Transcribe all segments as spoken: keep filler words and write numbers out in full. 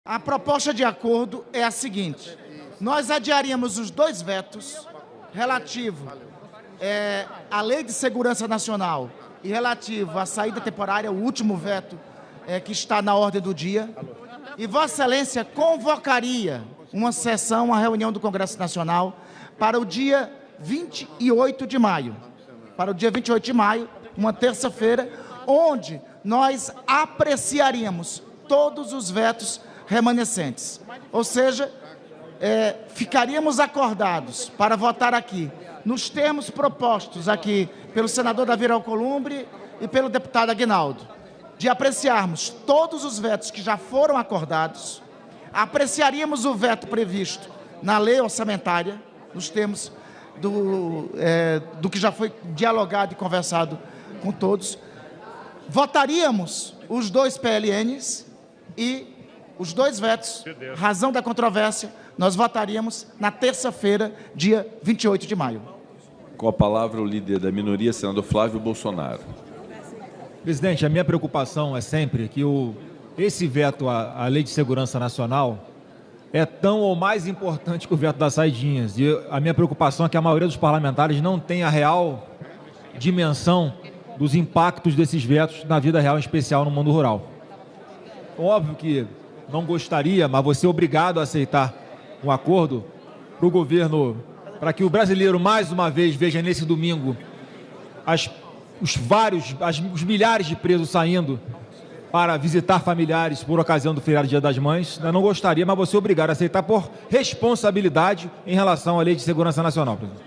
A proposta de acordo é a seguinte: nós adiaríamos os dois vetos relativo é, à Lei de Segurança Nacional e relativo à saída temporária, o último veto é, que está na ordem do dia, e Vossa Excelência convocaria uma sessão, uma reunião do Congresso Nacional para o dia vinte e oito de maio, para o dia vinte e oito de maio, uma terça-feira, onde nós apreciaríamos todos os vetos remanescentes. Ou seja, é, ficaríamos acordados para votar aqui, nos termos propostos aqui pelo senador Davi Alcolumbre e pelo deputado Aguinaldo, de apreciarmos todos os vetos que já foram acordados, apreciaríamos o veto previsto na lei orçamentária, nos termos do, é, do que já foi dialogado e conversado com todos, votaríamos os dois P L Ns e os dois vetos, razão da controvérsia, nós votaríamos na terça-feira, dia vinte e oito de maio. Com a palavra o líder da minoria, senador Flávio Bolsonaro. Presidente, a minha preocupação é sempre que o, esse veto à, à Lei de Segurança Nacional é tão ou mais importante que o veto das saidinhas. E a minha preocupação é que a maioria dos parlamentares não tem a real dimensão dos impactos desses vetos na vida real, em especial no mundo rural. Óbvio que não gostaria, mas você é obrigado a aceitar um acordo para o governo, para que o brasileiro, mais uma vez, veja nesse domingo as, os vários, as, os milhares de presos saindo para visitar familiares por ocasião do feriado Dia das Mães. Eu não gostaria, mas você é obrigado a aceitar por responsabilidade em relação à Lei de Segurança Nacional, presidente.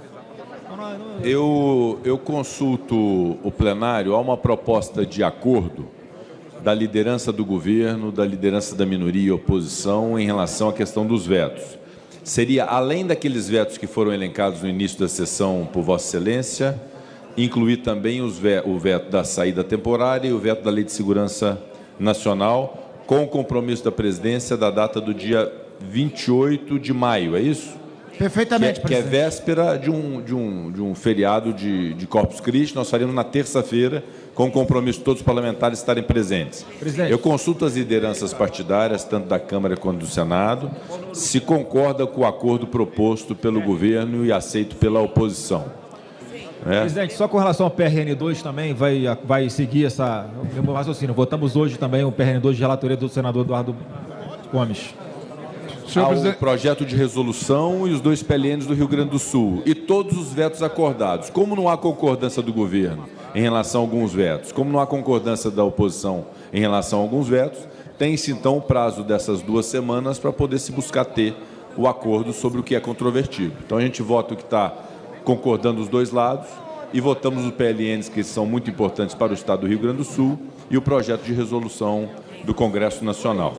Eu, eu consulto o plenário, há uma proposta de acordo da liderança do governo, da liderança da minoria e oposição em relação à questão dos vetos. Seria, além daqueles vetos que foram elencados no início da sessão por Vossa Excelência, incluir também os ve o veto da saída temporária e o veto da Lei de Segurança Nacional, com o compromisso da presidência da data do dia vinte e oito de maio, é isso? Perfeitamente, que é, que é véspera de um, de um, de um feriado de, de Corpus Christi. Nós faríamos na terça-feira, com o compromisso de todos os parlamentares estarem presentes. Presidente. Eu consulto as lideranças partidárias, tanto da Câmara quanto do Senado, se concorda com o acordo proposto pelo governo e aceito pela oposição. É. Presidente, só com relação ao P R N dois também, vai, vai seguir essa, o meu raciocínio. Votamos hoje também o P R N dois de relatoria do senador Eduardo Gomes. Há o projeto de resolução e os dois P L Ns do Rio Grande do Sul e todos os vetos acordados. Como não há concordância do governo em relação a alguns vetos, como não há concordância da oposição em relação a alguns vetos, tem-se então o prazo dessas duas semanas para poder se buscar ter o acordo sobre o que é controvertido. Então a gente vota o que está concordando os dois lados e votamos os P L Ns que são muito importantes para o Estado do Rio Grande do Sul e o projeto de resolução do Congresso Nacional.